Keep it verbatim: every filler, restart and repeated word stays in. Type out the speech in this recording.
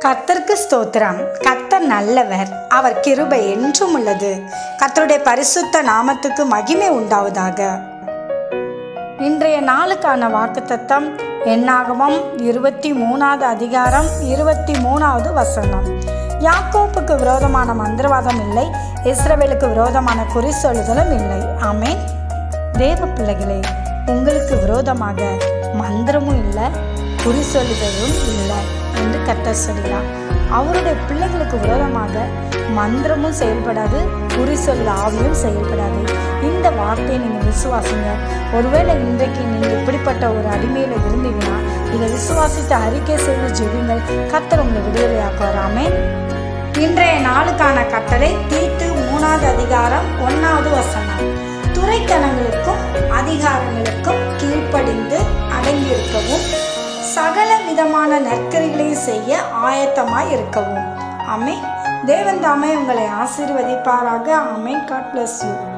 கர்த்தருக்கு ஸ்தோத்திரம். கர்த்தர் நல்லவர், அவர் கிருபை என்றும் உள்ளது. கர்த்தருடைய பரிசுத்த நாமத்துக்கு மகிமை உண்டாவதாக. இன்றைய நாளுக்கான வாக்குத்தத்தம் என்னாகமம் இருபத்தி மூணாவது அதிகாரம் இருபத்தி மூணாவது வசனம். யாக்கோப்புக்கு விரோதமான மந்திரவாதம் இல்லை, இஸ்ரவேலுக்கு விரோதமான குறி சொல்லுதலும் இல்லை. ஆமென். தேவ பிள்ளைகளே, உங்களுக்கு விரோதமாக மந்திரமும் இல்லை, குறி சொல்லுதலும் இல்லை என்று கர்த்தர் சொல்கிறார். அவருடைய பிள்ளைகளுக்கு விரோதமாக மந்திரமும் செயல்படாது, குறி சொல்ல ஆவியும் செயல்படாது. இந்த வார்த்தையை நீங்கள் விசுவாசிங்க. ஒருவேளை இன்றைக்கு நீங்கள் இப்படிப்பட்ட ஒரு அடிமையில் இருந்தீங்கன்னா இதை விசுவாசித்து அறிக்கை செய்து ஜெபிங்கள். கர்த்தர் உங்களை விடுதலையாக்குவார். ஆமென். இன்றைய நாளுக்கான கட்டளை தீத்து மூணாவது அதிகாரம் ஒன்னாவது வசனம். துரைத்தனங்களுக்கும் அதிகாரங்களுக்கும் கீழ்ப்படிந்து அடங்கியிருக்கவும் சகல விதமான நற்கரிகளையும் செய்ய ஆயத்தமாய் இருக்கவும். ஆமென். தேவன் தாமே உங்களை ஆசீர்வதிப்பாராக. ஆமென். God bless you.